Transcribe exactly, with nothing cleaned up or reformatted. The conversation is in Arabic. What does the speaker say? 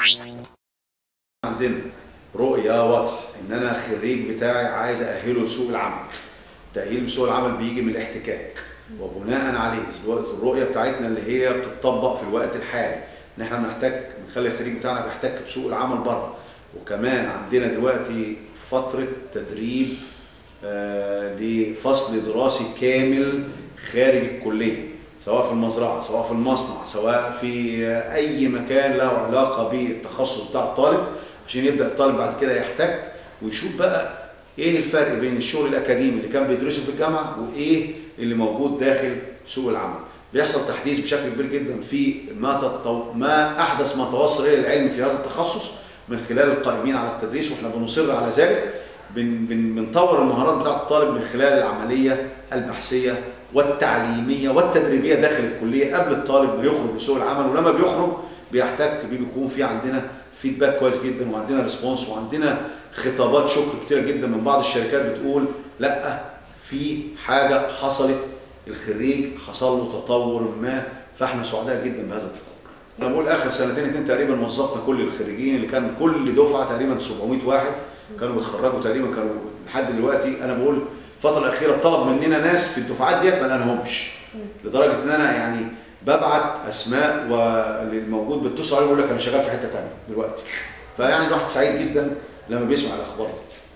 عندنا رؤية واضحة ان انا الخريج بتاعي عايز اأهله لسوق العمل. تأهيل سوق العمل بيجي من الاحتكاك، وبناء عليه الرؤية بتاعتنا اللي هي بتطبق في الوقت الحالي ان احنا بنحتك بنخلي الخريج بتاعنا بيحتك بسوق العمل بره. وكمان عندنا دلوقتي فترة تدريب آه لفصل دراسي كامل خارج الكلية، سواء في المزرعة سواء في المصنع سواء في أي مكان له علاقة بالتخصص بتاع الطالب، عشان يبدأ الطالب بعد كده يحتك ويشوف بقى إيه الفرق بين الشغل الأكاديمي اللي كان بيدرسه في الجامعة وإيه اللي موجود داخل سوق العمل. بيحصل تحديث بشكل كبير جدا في ما تطو... ما أحدث ما توصل إليه العلم في هذا التخصص من خلال القائمين على التدريس، واحنا بنصر على ذلك. بن... بن... بنطور المهارات بتاعة الطالب من خلال العملية البحثية والتعليمية والتدريبية داخل الكلية قبل الطالب ما يخرج لسوق العمل. ولما بيخرج بيحتك بيكون في عندنا فيدباك كويس جدا، وعندنا ريسبونس، وعندنا خطابات شكر كتيرة جدا من بعض الشركات بتقول لا في حاجة حصلت، الخريج حصل له تطور ما، فاحنا سعداء جدا بهذا التطور. انا بقول اخر سنتين اتنين تقريبا وظفنا كل الخريجين اللي كان كل دفعة تقريبا سبعمية واحد كانوا بيتخرجوا تقريبا، كانوا لحد دلوقتي انا بقول الفترة الأخيرة طلب مننا ناس في الدفعات ديت ما لقيناهمش، لدرجة إن أنا يعني ببعت أسماء والموجود بيتصل عليه ويقول لك أنا شغال في حتة تانية دلوقتي. فيعني الواحد سعيد جدا لما بيسمع الأخبار دي.